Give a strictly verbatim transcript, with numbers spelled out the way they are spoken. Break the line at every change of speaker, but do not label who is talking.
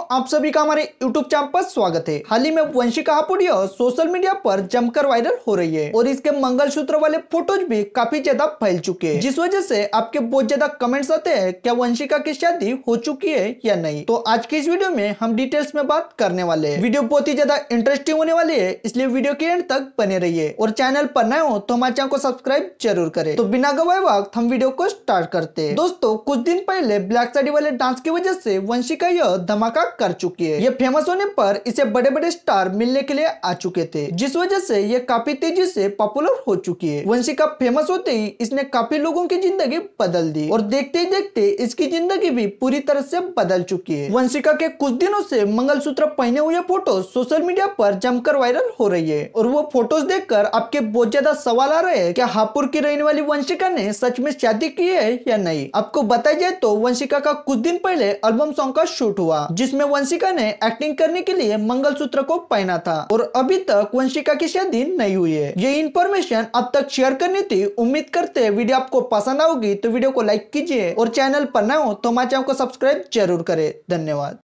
आप सभी का हमारे यूट्यूब चैनल पर स्वागत है। हाल ही में वंशिका हापुड़िया सोशल मीडिया पर जमकर वायरल हो रही है और इसके मंगलसूत्र वाले फोटोज भी काफी ज्यादा फैल चुके हैं, जिस वजह से आपके बहुत ज्यादा कमेंट्स आते हैं क्या वंशिका की शादी हो चुकी है या नहीं। तो आज की इस वीडियो में हम डिटेल्स में बात करने वाले हैं। वीडियो बहुत ही ज्यादा इंटरेस्टिंग होने वाली है, इसलिए वीडियो के एंड तक बने रहिए और चैनल पर नए हो तो हमारे चैनल को सब्सक्राइब जरूर करें। तो बिना गवाए वक्त हम वीडियो को स्टार्ट करते हैं। दोस्तों, कुछ दिन पहले ब्लैक साड़ी वाले डांस की वजह से वंशिका यह धमाका कर चुकी है। ये फेमस होने पर इसे बड़े बड़े स्टार मिलने के लिए आ चुके थे, जिस वजह से ये काफी तेजी से पॉपुलर हो चुकी है। वंशिका फेमस होते ही इसने काफी लोगों की जिंदगी बदल दी और देखते ही देखते इसकी जिंदगी भी पूरी तरह से बदल चुकी है। वंशिका के कुछ दिनों से मंगलसूत्र पहने हुए फोटो सोशल मीडिया पर जमकर वायरल हो रही है और वो फोटोज देखकर आपके बहुत ज्यादा सवाल आ रहे हैं क्या हापुड़ की रहने वाली वंशिका ने सच में शादी की है या नहीं। आपको बताया जाए तो वंशिका का कुछ दिन पहले एल्बम सॉन्ग का शूट हुआ, जिसमें वंशिका ने एक्टिंग करने के लिए मंगलसूत्र को पहना था और अभी तक वंशिका की शादी नहीं हुई है। ये इन्फॉर्मेशन अब तक शेयर करनी थी। उम्मीद करते हैं वीडियो आपको पसंद आएगी, तो वीडियो को लाइक कीजिए और चैनल पर नए हो तो हमारे चैनल को सब्सक्राइब जरूर करें। धन्यवाद।